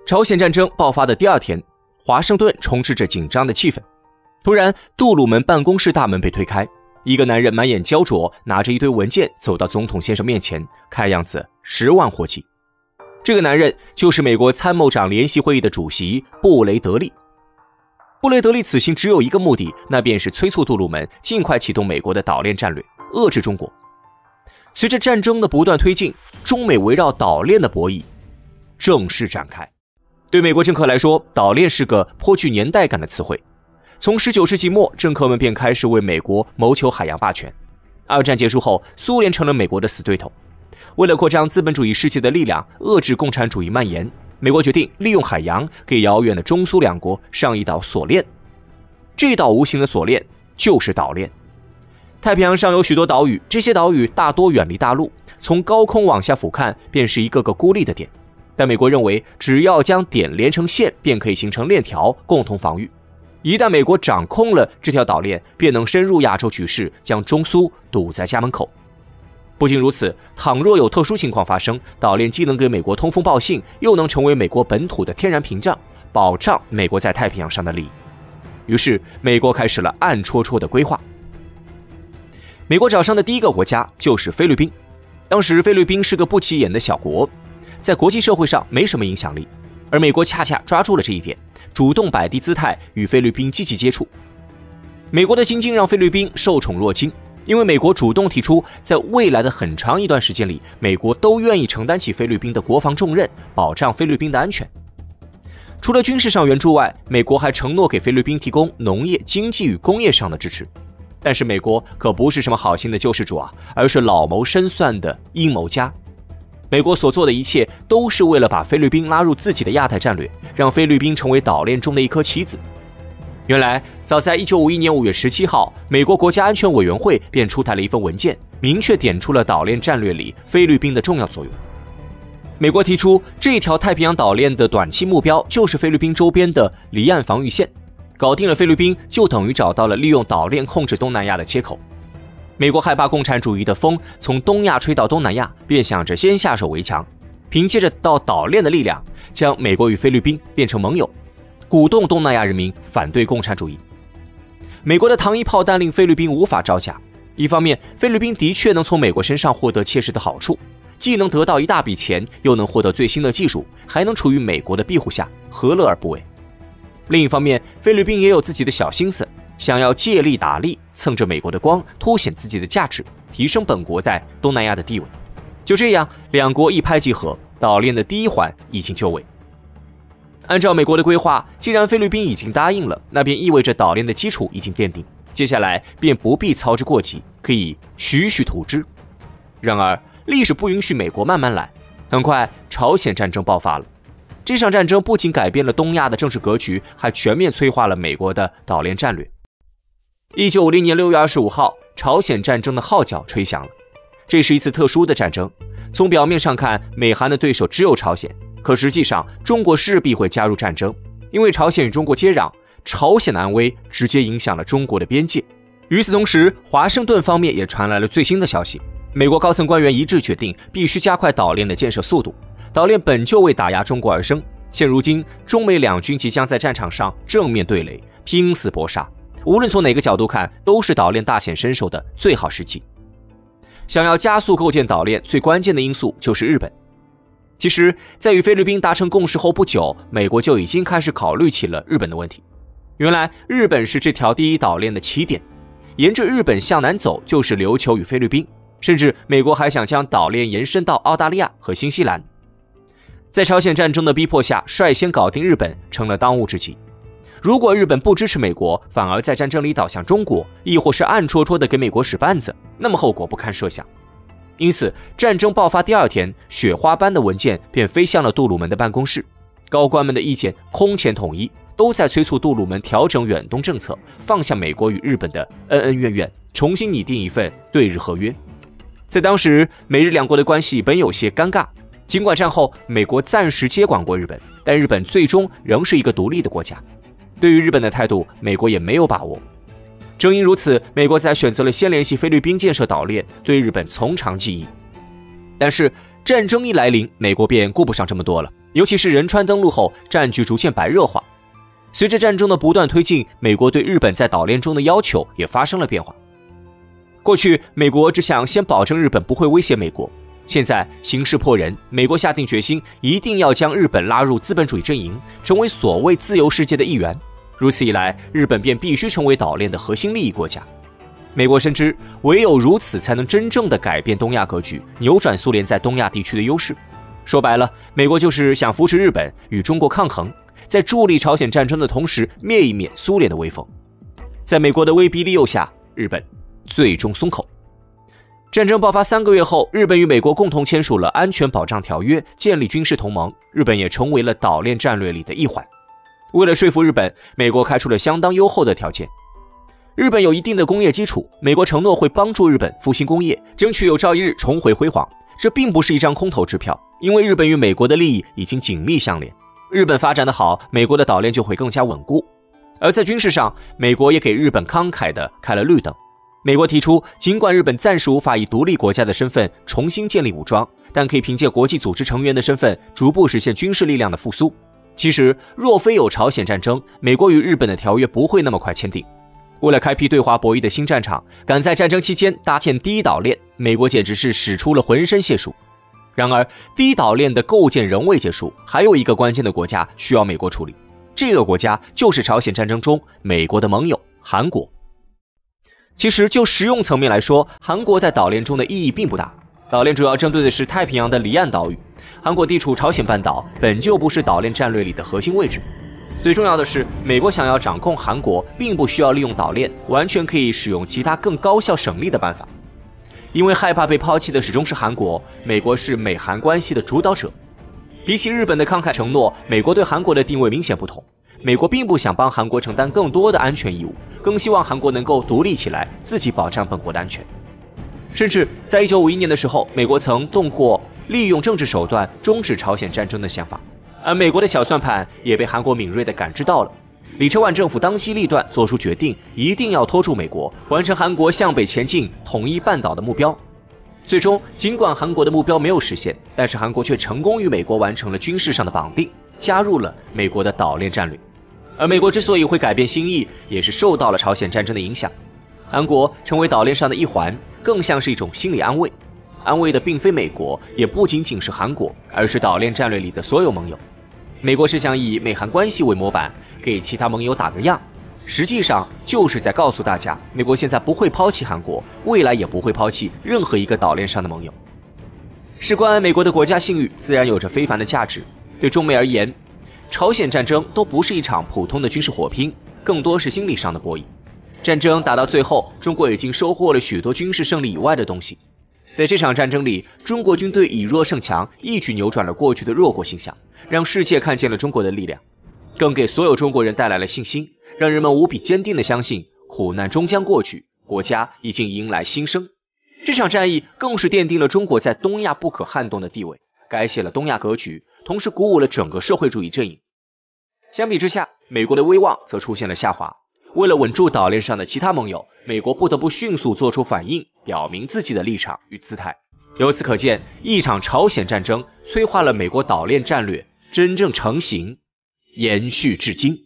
朝鲜战争爆发的第2天，华盛顿充斥着紧张的气氛。突然，杜鲁门办公室大门被推开，一个男人满眼焦灼，拿着一堆文件走到总统先生面前，看样子10万火急。这个男人就是美国参谋长联席会议的主席布雷德利。布雷德利此行只有一个目的，那便是催促杜鲁门尽快启动美国的岛链战略，遏制中国。随着战争的不断推进，中美围绕岛链的博弈正式展开。对美国政客来说，岛链是个颇具年代感的词汇。从19世纪末，政客们便开始为美国谋求海洋霸权。2战结束后，苏联成了美国的死对头。为了扩张资本主义世界的力量，遏制共产主义蔓延，美国决定利用海洋给遥远的中苏两国上一道锁链。这道无形的锁链就是岛链。太平洋上有许多岛屿，这些岛屿大多远离大陆，从高空往下俯瞰便是一个个孤立的点。但美国认为，只要将点连成线，便可以形成链条，共同防御。一旦美国掌控了这条岛链，便能深入亚洲局势，将中苏堵在家门口。不仅如此，倘若有特殊情况发生，岛链既能给美国通风报信，又能成为美国本土的天然屏障，保障美国在太平洋上的利益。于是，美国开始了暗戳戳的规划。美国找上的第一个国家就是菲律宾。当时菲律宾是个不起眼的小国，在国际社会上没什么影响力，而美国恰恰抓住了这一点，主动摆低姿态与菲律宾积极接触。美国的行径让菲律宾受宠若惊，因为美国主动提出，在未来的很长一段时间里，美国都愿意承担起菲律宾的国防重任，保障菲律宾的安全。除了军事上援助外，美国还承诺给菲律宾提供农业、经济与工业上的支持。但是美国可不是什么好心的救世主啊，而是老谋深算的阴谋家。美国所做的一切都是为了把菲律宾拉入自己的亚太战略，让菲律宾成为岛链中的一颗棋子。原来，早在1951年5月17号，美国国家安全委员会便出台了一份文件，明确点出了岛链战略里菲律宾的重要作用。美国提出，这条太平洋岛链的短期目标就是菲律宾周边的离岸防御线，搞定了菲律宾，就等于找到了利用岛链控制东南亚的切口。美国害怕共产主义的风从东亚吹到东南亚，便想着先下手为强，凭借着到岛链的力量，将美国与菲律宾变成盟友，鼓动东南亚人民反对共产主义。美国的糖衣炮弹令菲律宾无法招架，一方面，菲律宾的确能从美国身上获得切实的好处，既能得到一大笔钱，又能获得最新的技术，还能处于美国的庇护下，何乐而不为？另一方面，菲律宾也有自己的小心思，想要借力打力，蹭着美国的光，凸显自己的价值，提升本国在东南亚的地位。就这样，两国一拍即合，岛链的第一环已经就位。按照美国的规划，既然菲律宾已经答应了，那便意味着岛链的基础已经奠定，接下来便不必操之过急，可以徐徐图之。然而，历史不允许美国慢慢来，很快朝鲜战争爆发了。这场战争不仅改变了东亚的政治格局，还全面催化了美国的岛链战略。1950年6月25号，朝鲜战争的号角吹响了。这是一次特殊的战争，从表面上看，美韩的对手只有朝鲜，可实际上，中国势必会加入战争，因为朝鲜与中国接壤，朝鲜的安危直接影响了中国的边界。与此同时，华盛顿方面也传来了最新的消息，美国高层官员一致决定必须加快岛链的建设速度。岛链本就为打压中国而生，现如今中美两军即将在战场上正面对垒，拼死搏杀，无论从哪个角度看，都是岛链大显身手的最好时机。想要加速构建岛链，最关键的因素就是日本。其实，在与菲律宾达成共识后不久，美国就已经开始考虑起了日本的问题。原来，日本是这条第一岛链的起点，沿着日本向南走就是琉球与菲律宾，甚至美国还想将岛链延伸到澳大利亚和新西兰。在朝鲜战争的逼迫下，率先搞定日本成了当务之急。如果日本不支持美国，反而在战争里倒向中国，亦或是暗戳戳的给美国使绊子，那么后果不堪设想。因此，战争爆发第2天，雪花般的文件便飞向了杜鲁门的办公室，高官们的意见空前统一，都在催促杜鲁门调整远东政策，放下美国与日本的恩恩怨怨，重新拟定一份对日合约。在当时，美日两国的关系本有些尴尬，尽管战后美国暂时接管过日本，但日本最终仍是一个独立的国家。对于日本的态度，美国也没有把握。正因如此，美国才选择了先联系菲律宾建设岛链，对日本从长计议。但是战争一来临，美国便顾不上这么多了， 尤其是仁川登陆后，战局逐渐白热化。随着战争的不断推进，美国对日本在岛链中的要求也发生了变化。过去，美国只想先保证日本不会威胁美国，现在形势迫人，美国下定决心，一定要将日本拉入资本主义阵营，成为所谓自由世界的一员。如此一来，日本便必须成为岛链的核心利益国家。美国深知，唯有如此，才能真正的改变东亚格局，扭转苏联在东亚地区的优势。说白了，美国就是想扶持日本与中国抗衡，在助力朝鲜战争的同时，灭一灭苏联的威风。在美国的威逼利诱下，日本最终松口。战争爆发3个月后，日本与美国共同签署了安全保障条约，建立军事同盟，日本也成为了岛链战略里的一环。为了说服日本，美国开出了相当优厚的条件。日本有一定的工业基础，美国承诺会帮助日本复兴工业，争取有朝一日重回辉煌。这并不是一张空头支票，因为日本与美国的利益已经紧密相连。日本发展的好，美国的岛链就会更加稳固。而在军事上，美国也给日本慷慨地开了绿灯。美国提出，尽管日本暂时无法以独立国家的身份重新建立武装，但可以凭借国际组织成员的身份，逐步实现军事力量的复苏。其实，若非有朝鲜战争，美国与日本的条约不会那么快签订。为了开辟对华博弈的新战场，赶在战争期间搭建第一岛链，美国简直是使出了浑身解数。然而，第一岛链的构建仍未结束，还有一个关键的国家需要美国处理，这个国家就是朝鲜战争中美国的盟友韩国。其实就实用层面来说，韩国在岛链中的意义并不大。岛链主要针对的是太平洋的离岸岛屿，韩国地处朝鲜半岛，本就不是岛链战略里的核心位置。最重要的是，美国想要掌控韩国，并不需要利用岛链，完全可以使用其他更高效省力的办法。因为害怕被抛弃的始终是韩国，美国是美韩关系的主导者。比起日本的慷慨承诺，美国对韩国的定位明显不同。美国并不想帮韩国承担更多的安全义务，更希望韩国能够独立起来，自己保障本国的安全。甚至在1951年的时候，美国曾动过利用政治手段终止朝鲜战争的想法，而美国的小算盘也被韩国敏锐地感知到了。李承晚政府当机立断，做出决定，一定要拖住美国，完成韩国向北前进、统一半岛的目标。最终，尽管韩国的目标没有实现，但是韩国却成功与美国完成了军事上的绑定，加入了美国的岛链战略。而美国之所以会改变心意，也是受到了朝鲜战争的影响。韩国成为岛链上的一环，更像是一种心理安慰。安慰的并非美国，也不仅仅是韩国，而是岛链战略里的所有盟友。美国是想以美韩关系为模板，给其他盟友打个样，实际上就是在告诉大家，美国现在不会抛弃韩国，未来也不会抛弃任何一个岛链上的盟友。事关美国的国家信誉，自然有着非凡的价值。对中美而言，朝鲜战争都不是一场普通的军事火拼，更多是心理上的博弈。战争打到最后，中国已经收获了许多军事胜利以外的东西。在这场战争里，中国军队以弱胜强，一举扭转了过去的弱国形象，让世界看见了中国的力量，更给所有中国人带来了信心，让人们无比坚定地相信苦难终将过去，国家已经迎来新生。这场战役更是奠定了中国在东亚不可撼动的地位，改写了东亚格局，同时鼓舞了整个社会主义阵营。相比之下，美国的威望则出现了下滑。为了稳住岛链上的其他盟友，美国不得不迅速做出反应，表明自己的立场与姿态。由此可见，一场朝鲜战争催化了美国岛链战略真正成型，延续至今。